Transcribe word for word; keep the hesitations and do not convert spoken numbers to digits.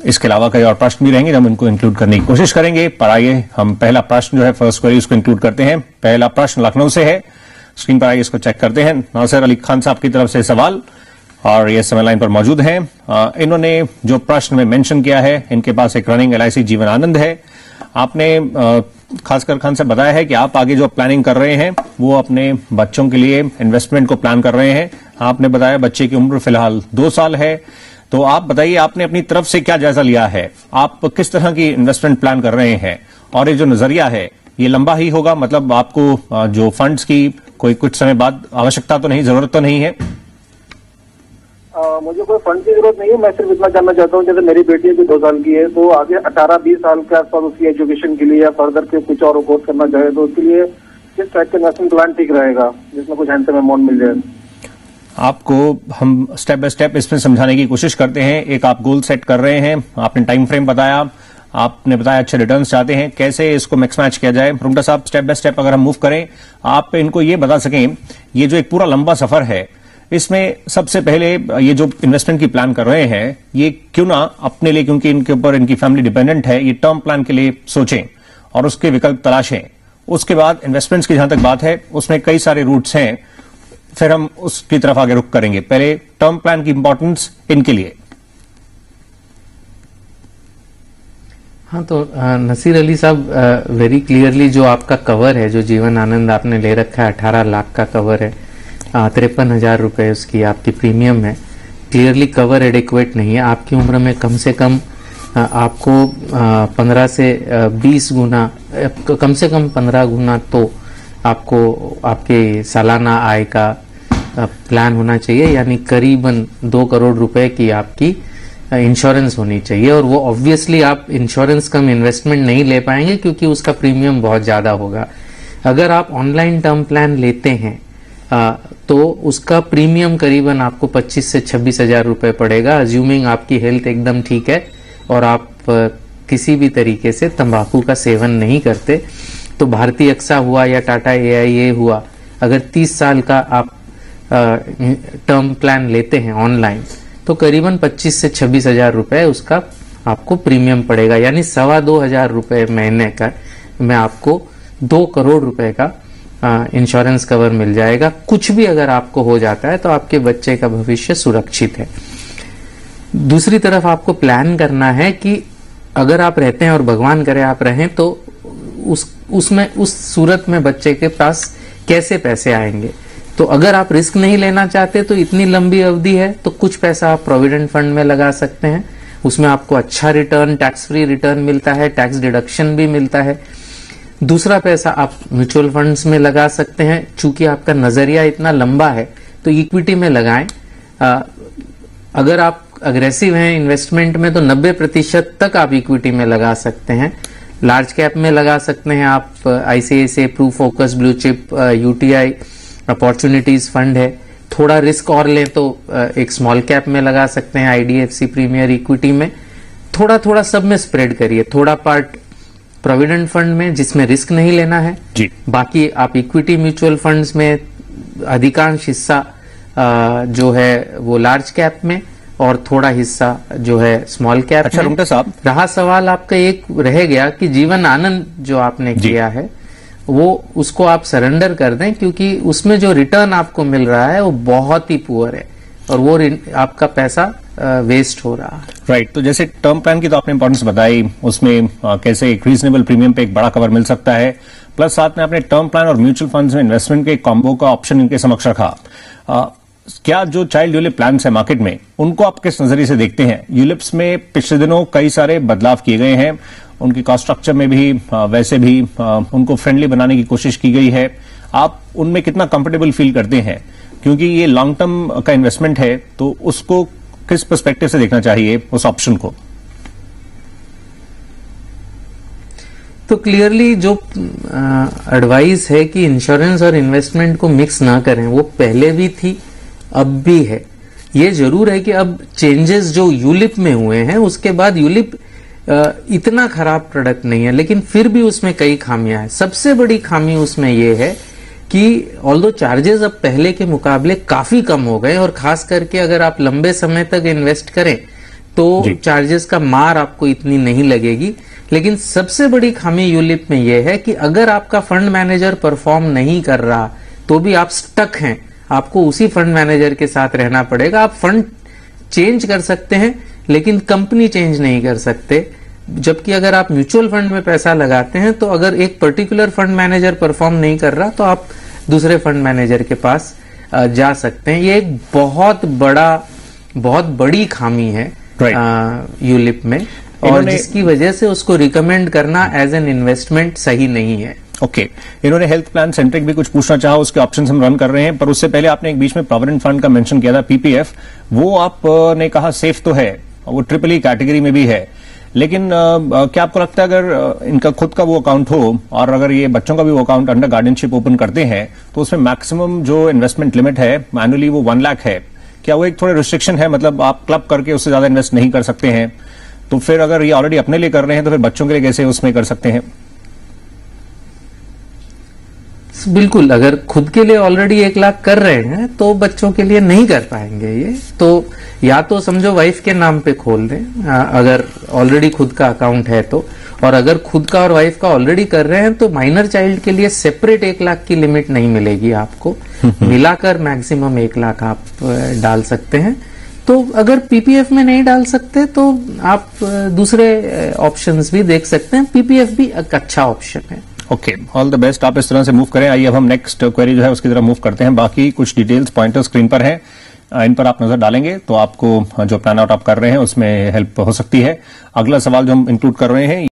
इसके अलावा कई और प्रश्न भी रहेंगे, हम इनको इंक्लूड करने की कोशिश करेंगे। पर आइए हम पहला प्रश्न जो है फर्स्ट क्वेरी उसको इंक्लूड करते हैं। पहला प्रश्न लखनऊ से है, स्क्रीन पर आइए इसको चेक करते हैं। नासिर अली खान साहब की तरफ से सवाल और ये समय लाइन पर मौजूद हैं। इन्होंने जो प्रश्न में मेंशन किया है, इनके पास एक रनिंग एल आई सी जीवन आनंद है। आपने खासकर खान साहब बताया है कि आप आगे जो प्लानिंग कर रहे हैं वो अपने बच्चों के लिए इन्वेस्टमेंट को प्लान कर रहे हैं। आपने बताया बच्चे की उम्र फिलहाल दो साल है, तो आप बताइए आपने अपनी तरफ से क्या जायजा लिया है, आप किस तरह की इन्वेस्टमेंट प्लान कर रहे हैं और ये जो नजरिया है ये लंबा ही होगा, मतलब आपको जो फंड्स की कोई कुछ समय बाद आवश्यकता तो नहीं, जरूरत तो नहीं है? आ, मुझे कोई फंड की जरूरत नहीं है। मैं सिर्फ इतना जानना चाहता हूँ, जैसे मेरी बेटी अभी दो साल की है, तो आगे अठारह बीस साल के आसपास उसकी एजुकेशन के लिए या फर्दर के कुछ और कोर्स करना चाहे तो उसके लिए किस टाइप का इन्वेस्टमेंट प्लान ठीक रहेगा जिसमें कुछ हैंडसम अमाउंट मिल जाए? आपको हम स्टेप बाय स्टेप इसमें समझाने की कोशिश करते हैं। एक आप गोल सेट कर रहे हैं, आपने टाइम फ्रेम बताया, आपने बताया अच्छे रिटर्न्स चाहते हैं, कैसे इसको मिक्स मैच किया जाए। रुंगटा साहब, स्टेप बाय स्टेप अगर हम मूव करें, आप इनको ये बता सकें, ये जो एक पूरा लंबा सफर है इसमें सबसे पहले ये जो इन्वेस्टमेंट की प्लान कर रहे हैं ये क्यों ना अपने लिए, क्योंकि इनके ऊपर इनकी फैमिली डिपेंडेंट है, ये टर्म प्लान के लिए सोचें और उसके विकल्प तलाशें। उसके बाद इन्वेस्टमेंट्स की जहां तक बात है उसमें कई सारे रूट्स हैं, फिर हम उसकी तरफ आगे रुख करेंगे। पहले टर्म प्लान की इंपॉर्टेंस इनके लिए। हाँ, तो नसीर अली साहब, वेरी क्लियरली जो आपका कवर है, जो जीवन आनंद आपने ले रखा है, अठारह लाख का कवर है, तिरपन हजार रुपए उसकी आपकी प्रीमियम है। क्लियरली कवर एडिक्वेट नहीं है। आपकी उम्र में कम से कम आ, आपको पंद्रह से बीस गुना, कम से कम पंद्रह गुना तो आपको आपके सालाना आय का प्लान होना चाहिए, यानी करीबन दो करोड़ रुपए की आपकी इंश्योरेंस होनी चाहिए। और वो ऑब्वियसली आप इंश्योरेंस कम इन्वेस्टमेंट नहीं ले पाएंगे क्योंकि उसका प्रीमियम बहुत ज्यादा होगा। अगर आप ऑनलाइन टर्म प्लान लेते हैं आ, तो उसका प्रीमियम करीबन आपको पच्चीस से छब्बीस हजार रुपए पड़ेगा, अज्यूमिंग आपकी हेल्थ एकदम ठीक है और आप आ, किसी भी तरीके से तंबाकू का सेवन नहीं करते। तो भारतीय अक्सा हुआ या टाटा ए आई ए हुआ, अगर तीस साल का आप टर्म प्लान लेते हैं ऑनलाइन तो करीबन पच्चीस से छब्बीस हजार रुपए उसका आपको प्रीमियम पड़ेगा, यानी सवा दो हजार रुपए महीने का में आपको दो करोड़ रुपए का इंश्योरेंस कवर मिल जाएगा। कुछ भी अगर आपको हो जाता है तो आपके बच्चे का भविष्य सुरक्षित है। दूसरी तरफ आपको प्लान करना है कि अगर आप रहते हैं और भगवान करे आप रहें तो उस उसमें उस सूरत में बच्चे के पास कैसे पैसे आएंगे। तो अगर आप रिस्क नहीं लेना चाहते तो इतनी लंबी अवधि है तो कुछ पैसा आप प्रोविडेंट फंड में लगा सकते हैं, उसमें आपको अच्छा रिटर्न, टैक्स फ्री रिटर्न मिलता है, टैक्स डिडक्शन भी मिलता है। दूसरा पैसा आप म्यूचुअल फंड्स में लगा सकते हैं, चूंकि आपका नजरिया इतना लंबा है तो इक्विटी में लगाएं। आ, अगर आप अग्रेसिव हैं इन्वेस्टमेंट में तो नब्बे प्रतिशत तक आप इक्विटी में लगा सकते हैं। लार्ज कैप में लगा सकते हैं आप, I C I C I, Pru focus, blue chip, U T I opportunities fund है। थोड़ा रिस्क और लें तो एक स्मॉल कैप में लगा सकते हैं, I D F C premier equity में। थोड़ा थोड़ा सब में स्प्रेड करिए, थोड़ा पार्ट प्रोविडेंट फंड में जिसमें रिस्क नहीं लेना है जी, बाकी आप इक्विटी म्यूचुअल फंड्स में, अधिकांश हिस्सा जो है वो लार्ज कैप में और थोड़ा हिस्सा जो है स्मॉल कैप अच्छा, में। साहब, रहा सवाल आपका एक रह गया कि जीवन आनंद जो आपने किया है वो उसको आप सरेंडर कर दें, क्योंकि उसमें जो रिटर्न आपको मिल रहा है वो बहुत ही पुअर है और वो आपका पैसा वेस्ट हो रहा है। राइट right, तो जैसे टर्म प्लान की तो आपने इंपॉर्टेंस बताई, उसमें आ, कैसे एक रीजनेबल प्रीमियम पे एक बड़ा कवर मिल सकता है, प्लस साथ में आपने टर्म प्लान और म्यूचुअल फंड्स में इन्वेस्टमेंट के कॉम्बो का ऑप्शन इनके समक्ष रखा। आ, क्या जो चाइल्ड यूलिप प्लान है मार्केट में, उनको आप किस नजरिए से देखते हैं? यूलिप्स में पिछले दिनों कई सारे बदलाव किए गए हैं, उनकी कॉस्ट स्ट्रक्चर में भी आ, वैसे भी आ, उनको फ्रेंडली बनाने की कोशिश की गई है। आप उनमें कितना कंफर्टेबल फील करते हैं, क्योंकि ये लॉन्ग टर्म का इन्वेस्टमेंट है, तो उसको किस पर्सपेक्टिव से देखना चाहिए उस ऑप्शन को? तो क्लियरली जो एडवाइस है कि इंश्योरेंस और इन्वेस्टमेंट को मिक्स ना करें, वो पहले भी थी अब भी है। ये जरूर है कि अब चेंजेस जो यूलिप में हुए हैं उसके बाद यूलिप इतना खराब प्रोडक्ट नहीं है, लेकिन फिर भी उसमें कई खामियां हैं। सबसे बड़ी खामी उसमें ये है कि ऑल्दो चार्जेस अब पहले के मुकाबले काफी कम हो गए, और खास करके अगर आप लंबे समय तक इन्वेस्ट करें तो चार्जेस का मार आपको इतनी नहीं लगेगी। लेकिन सबसे बड़ी खामी यूलिप में यह है कि अगर आपका फंड मैनेजर परफॉर्म नहीं कर रहा तो भी आप स्टक हैं, आपको उसी फंड मैनेजर के साथ रहना पड़ेगा। आप फंड चेंज कर सकते हैं लेकिन कंपनी चेंज नहीं कर सकते। जबकि अगर आप म्यूचुअल फंड में पैसा लगाते हैं तो अगर एक पर्टिकुलर फंड मैनेजर परफॉर्म नहीं कर रहा तो आप दूसरे फंड मैनेजर के पास जा सकते हैं। ये एक बहुत बड़ा बहुत बड़ी खामी है यूलिप में, और जिसकी वजह से उसको रिकमेंड करना एज एन इन्वेस्टमेंट सही नहीं है। Okay okay. इन्होंने हेल्थ प्लान सेंट्रिक भी कुछ पूछना चाहा, उसके ऑप्शंस हम रन कर रहे हैं, पर उससे पहले आपने एक बीच में प्रोविडेंट फंड का मेंशन किया था, पीपीएफ, वो आपने कहा सेफ तो है, वो ट्रिपल ई कैटेगरी में भी है, लेकिन आ, क्या आपको लगता है अगर इनका खुद का वो अकाउंट हो और अगर ये बच्चों का भी वो अकाउंट अंडर गार्डियनशिप ओपन करते हैं तो उसमें मैक्सिमम जो इन्वेस्टमेंट लिमिट है मैनुअली वो वन लाख है, क्या वो एक थोड़े रिस्ट्रिक्शन है, मतलब आप क्लब करके उससे ज्यादा इन्वेस्ट नहीं कर सकते हैं? तो फिर अगर ये ऑलरेडी अपने लिए कर रहे हैं तो फिर बच्चों के लिए कैसे उसमें कर सकते हैं? बिल्कुल, अगर खुद के लिए ऑलरेडी एक लाख कर रहे हैं तो बच्चों के लिए नहीं कर पाएंगे ये। तो या तो समझो वाइफ के नाम पे खोल दें अगर ऑलरेडी खुद का अकाउंट है तो, और अगर खुद का और वाइफ का ऑलरेडी कर रहे हैं तो माइनर चाइल्ड के लिए सेपरेट एक लाख की लिमिट नहीं मिलेगी आपको, मिलाकर मैक्सिमम एक लाख आप डाल सकते हैं। तो अगर पीपीएफ में नहीं डाल सकते तो आप दूसरे ऑप्शंस भी देख सकते हैं, पीपीएफ भी एक अच्छा ऑप्शन है। ओके, ऑल द बेस्ट, आप इस तरह से मूव करें। आइए अब हम नेक्स्ट क्वेरी जो है उसकी तरफ मूव करते हैं। बाकी कुछ डिटेल्स पॉइंटर स्क्रीन पर हैं, इन पर आप नजर डालेंगे तो आपको जो प्लान आउट आप कर रहे हैं उसमें हेल्प हो सकती है। अगला सवाल जो हम इंक्लूड कर रहे हैं